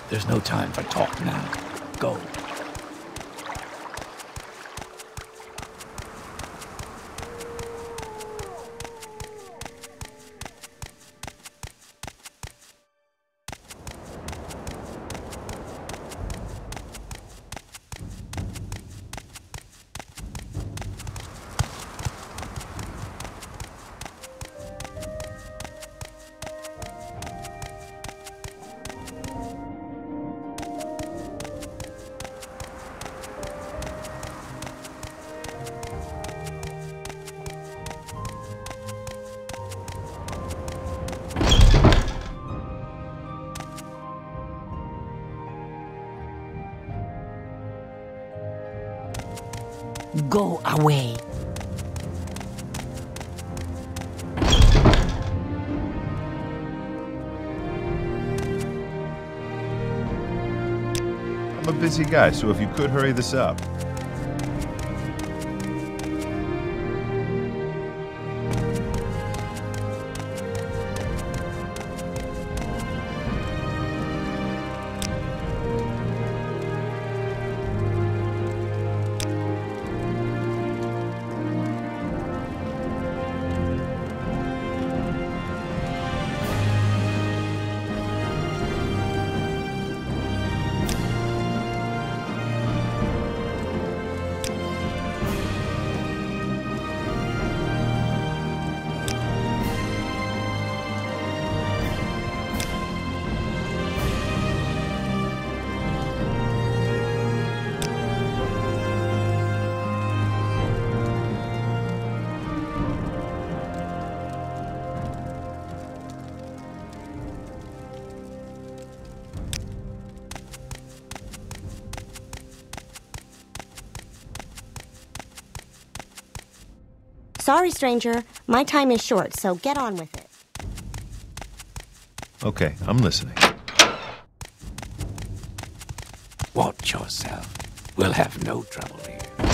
There's no time for talk now. Go. Go away. I'm a busy guy, so if you could hurry this up. Sorry, stranger. My time is short, so get on with it. Okay, I'm listening. Watch yourself. We'll have no trouble here.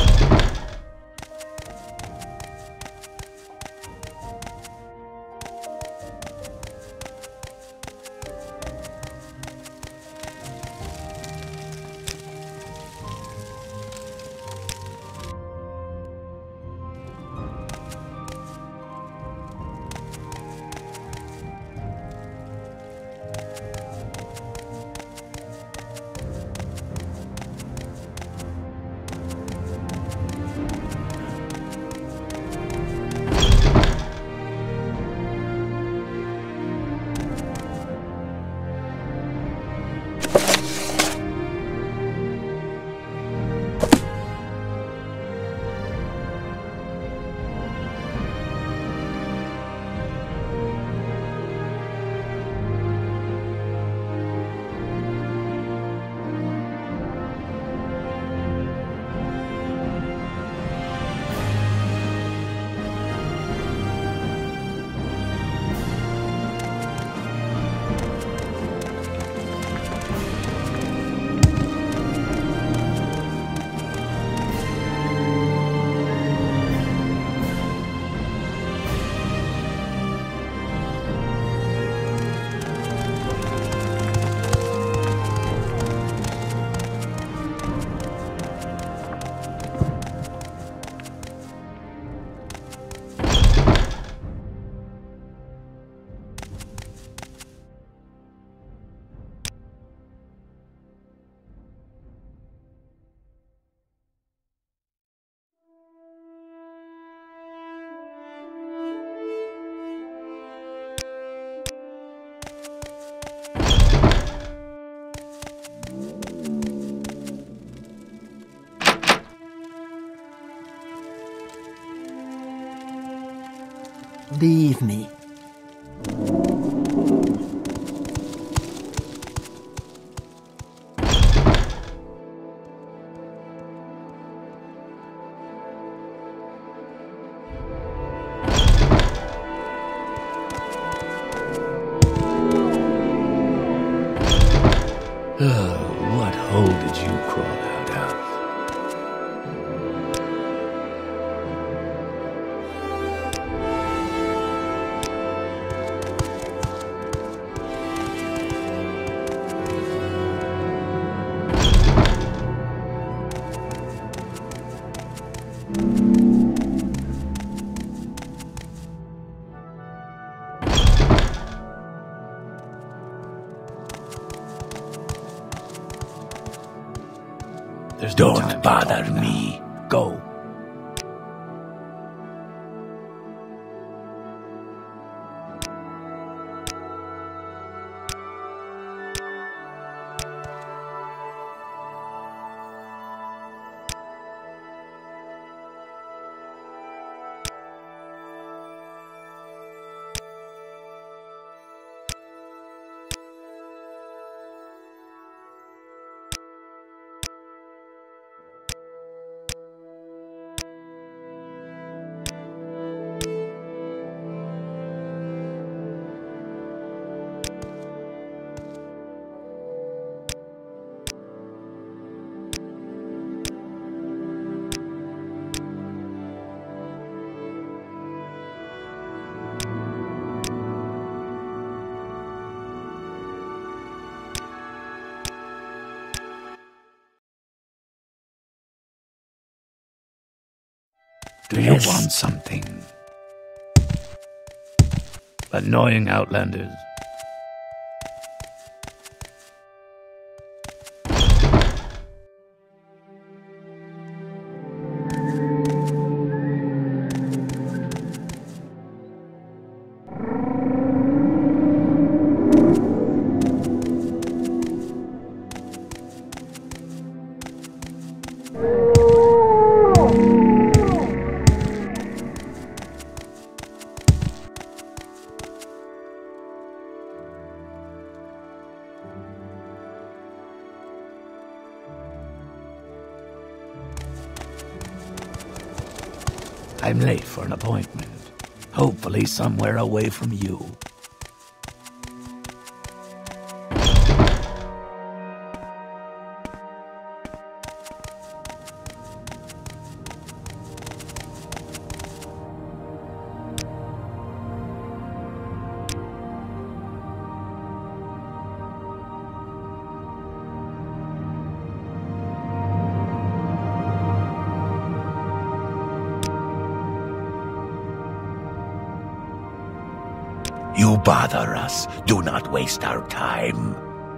Leave me. What hole did you crawl out of? There's no time Don't to bother talk now. me. Go. Do you want something? Annoying outlanders. I'm late for an appointment. Hopefully somewhere away from you. You bother us. Do not waste our time.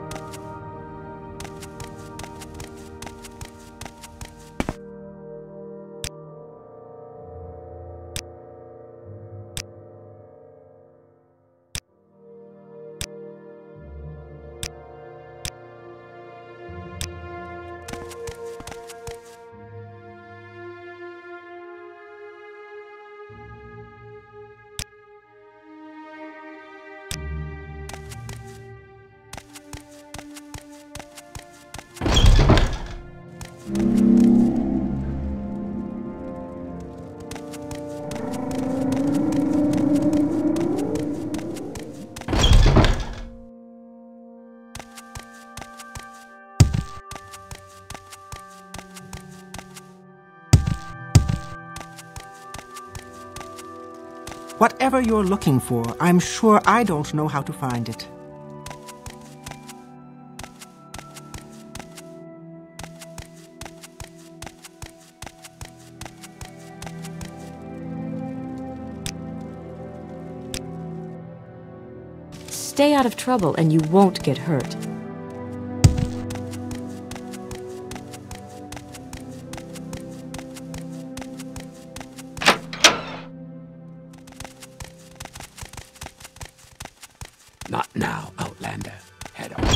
Whatever you're looking for, I'm sure I don't know how to find it. Stay out of trouble and you won't get hurt. Not now, Outlander. Head on.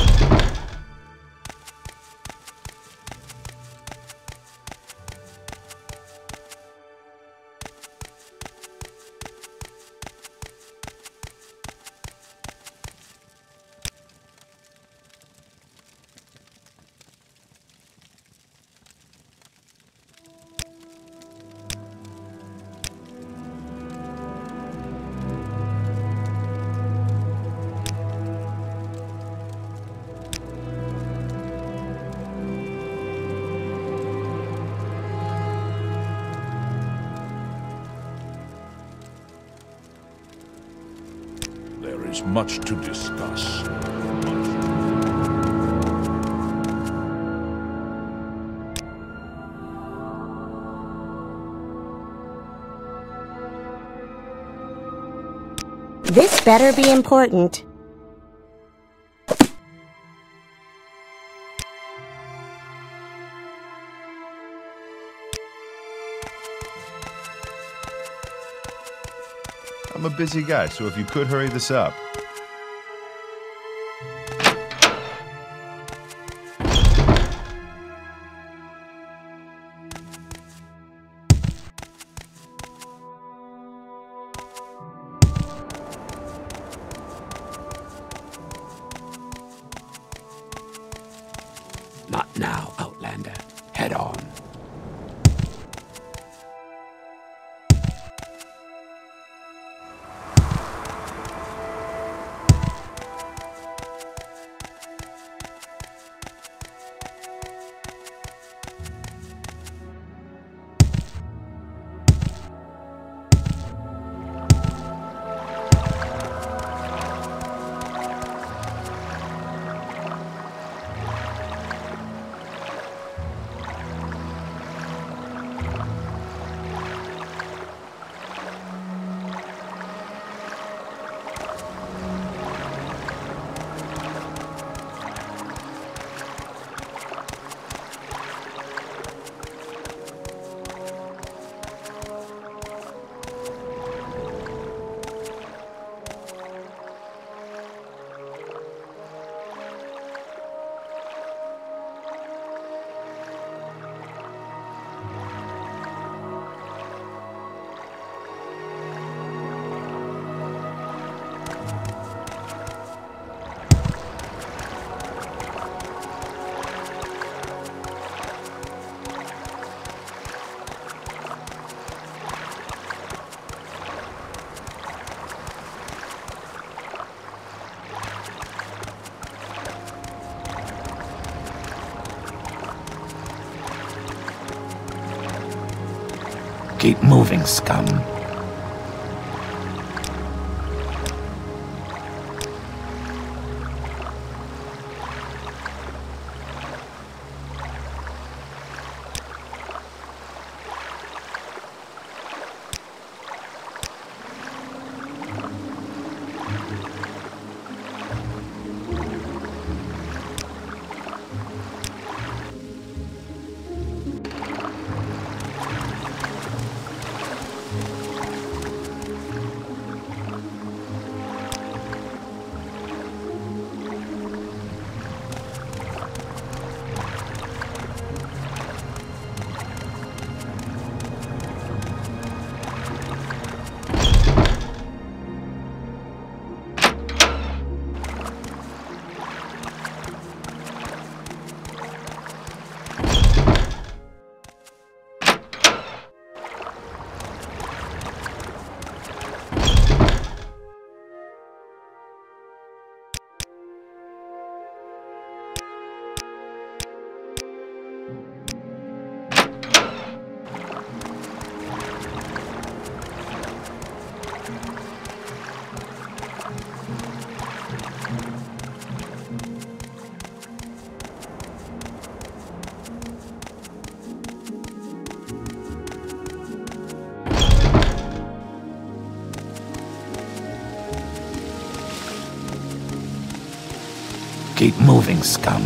There is much to discuss. This better be important. I'm a busy guy, so if you could hurry this up. Not now, Outlander. Head on. Keep moving, scum. Keep moving, scum.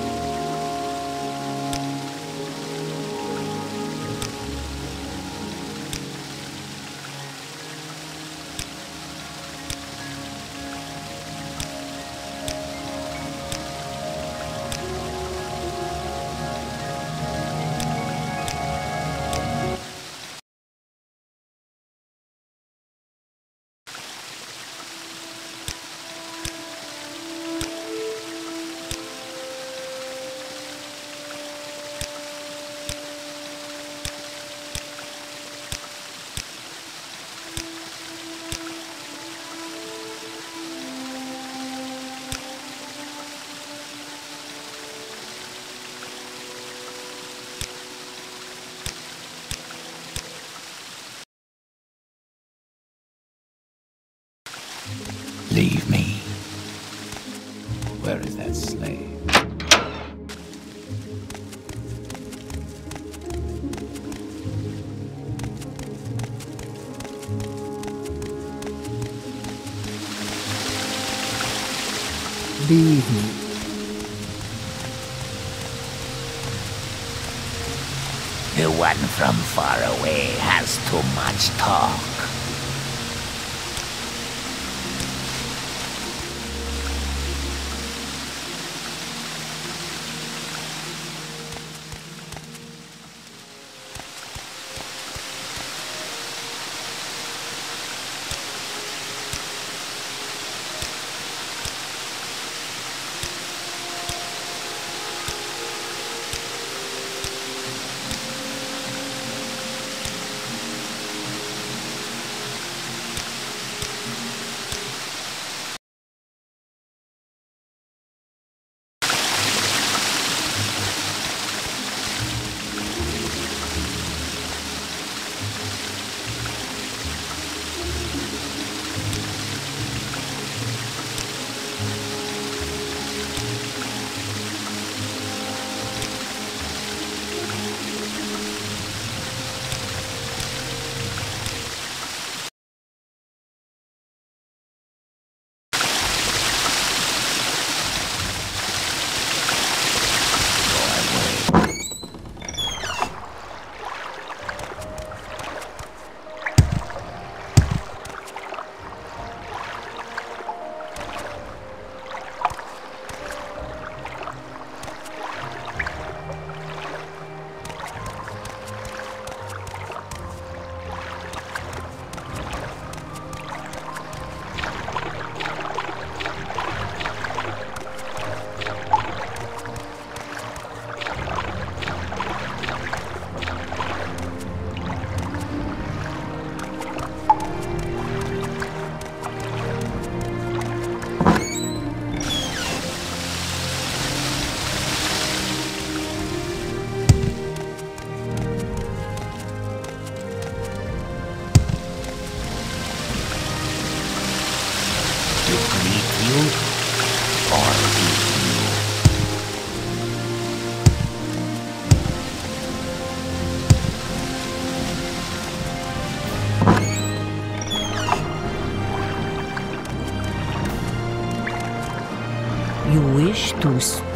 Leave me. Where is that slave? Leave me. The one from far away has too much talk. You wish to speak?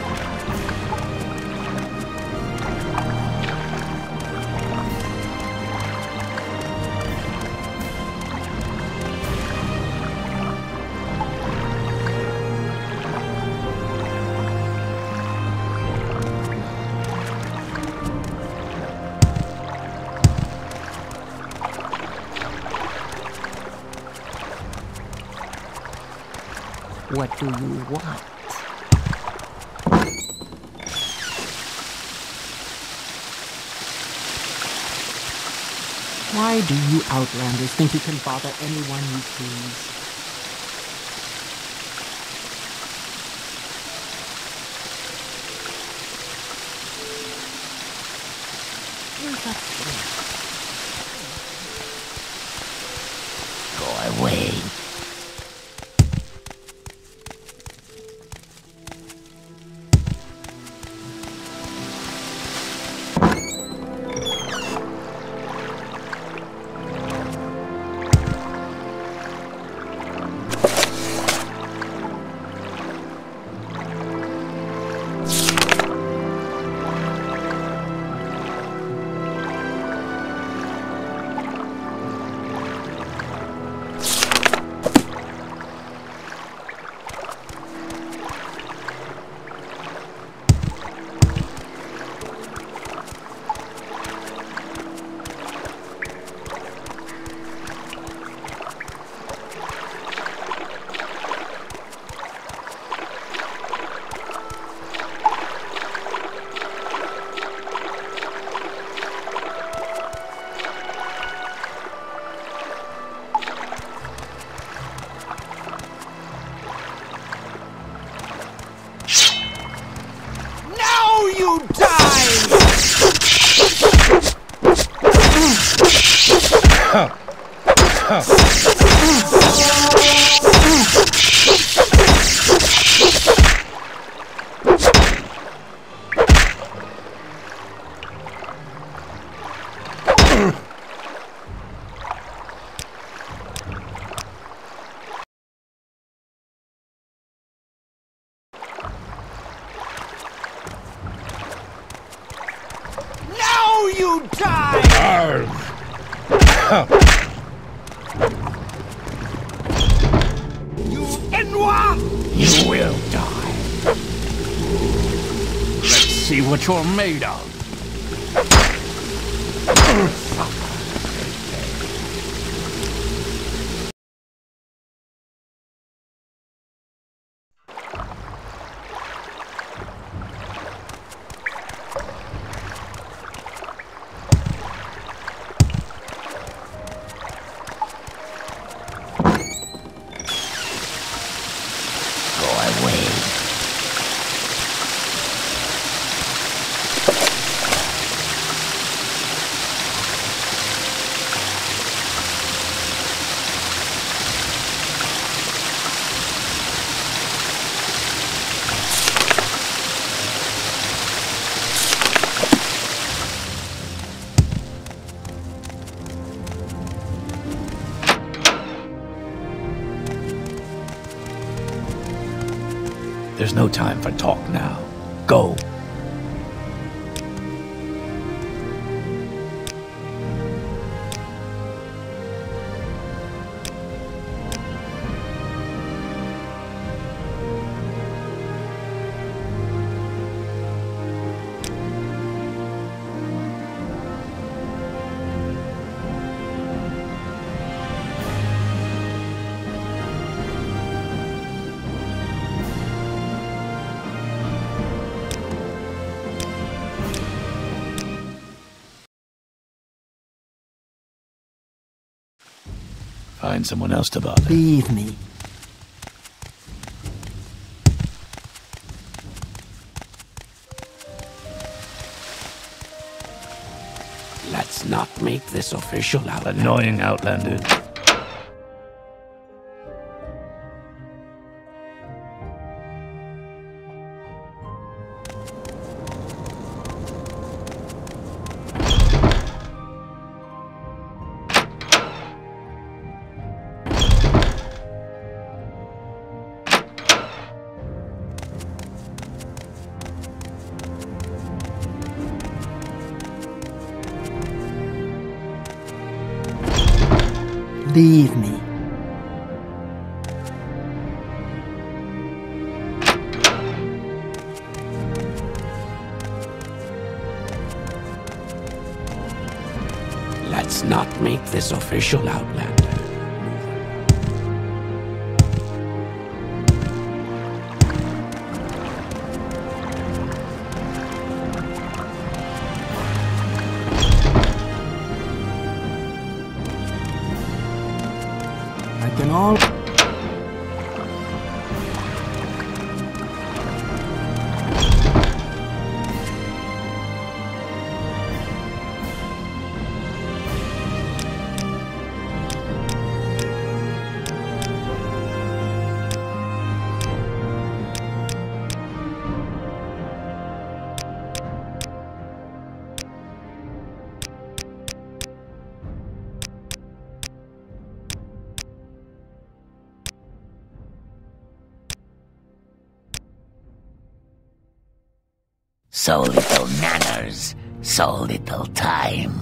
What do you want? Why do you Outlanders think you can bother anyone you please? Here's a threat. Go away. You die! You die! You Enwa! You will die. Let's see what you're made of. There's no time for talk now. Go. Find someone else to bother. Leave me. Let's not make this official, Alan. Annoying Outlanders. Leave me. Let's not make this official, Outlander. I can all... So little manners, so little time.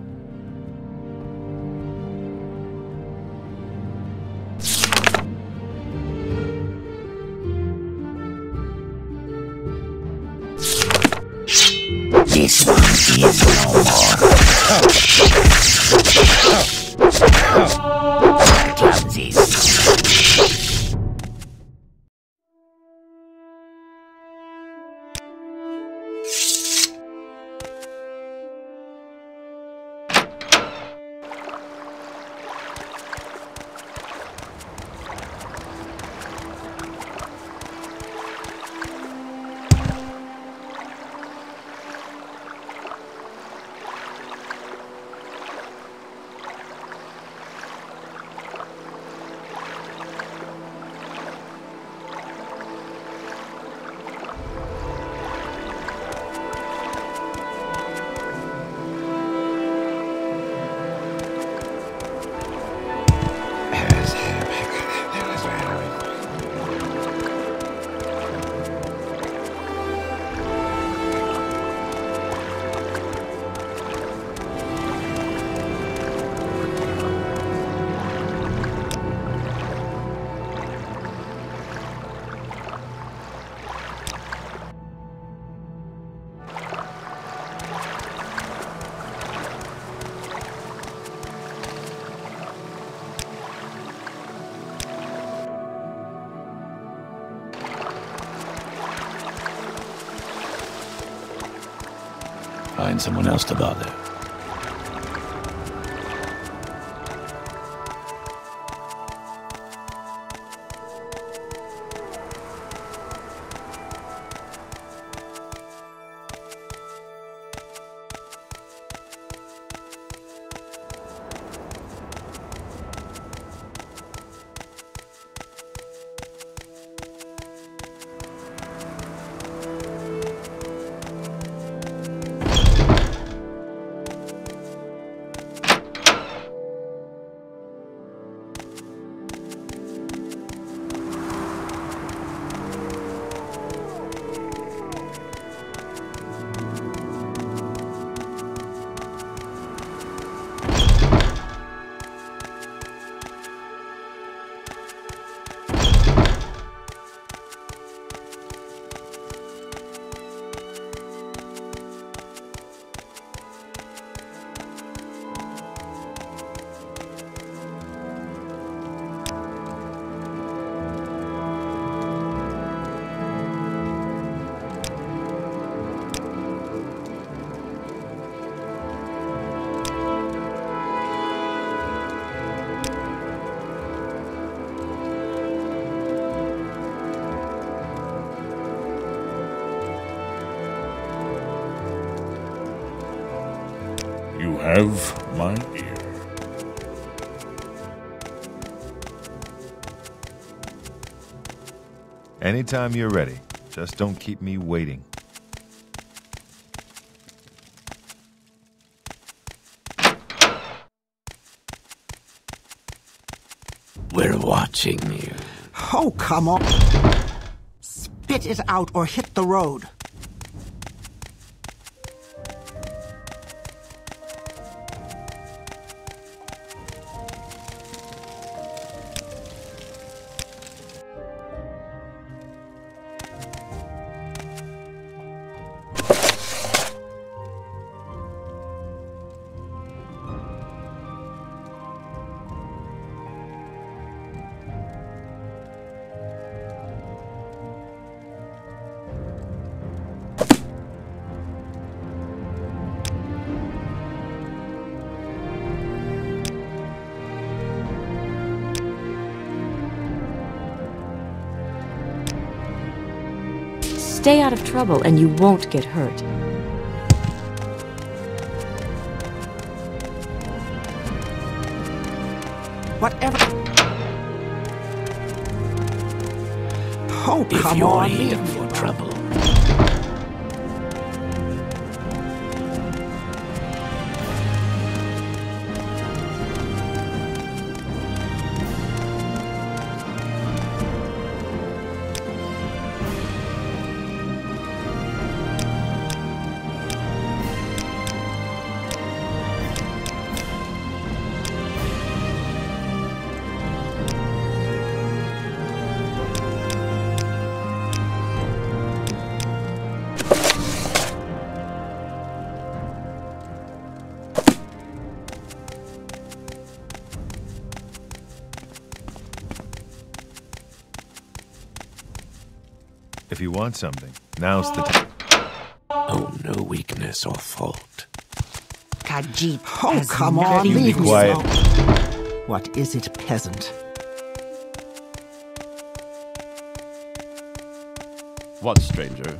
This one is no more. Clumsies. Find someone else to bother. You have my ear. Anytime you're ready. Just don't keep me waiting. We're watching you. Oh, come on. Spit it out or hit the road. Stay out of trouble and you won't get hurt. Whatever. Oh, If come you're on. here leave me for alone. trouble, If you want something, now's the time. oh, no weakness or fault. Khajiit Oh, has come on. nothing Leave to me quiet. alone. What is it, peasant? What, stranger?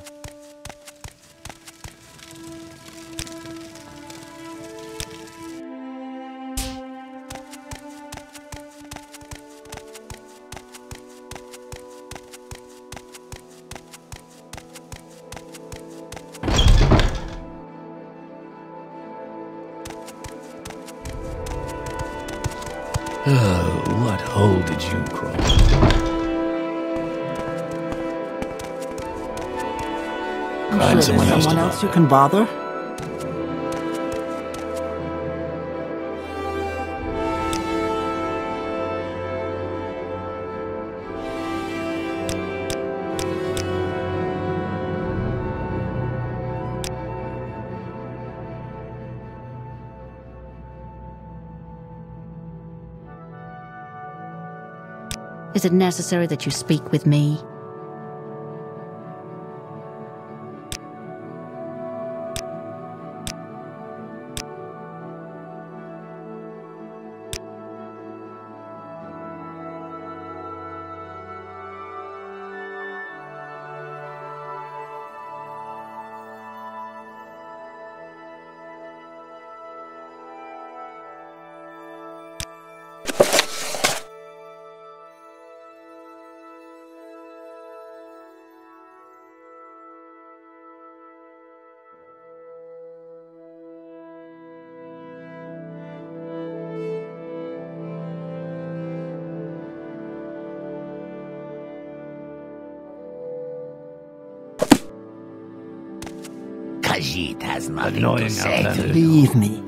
Oh, what hole did you crawl? I'm Find sure someone there's else to someone else you bother. can bother. Is it necessary that you speak with me? Khajiit has nothing Annoying to say to outlander. you. Leave me.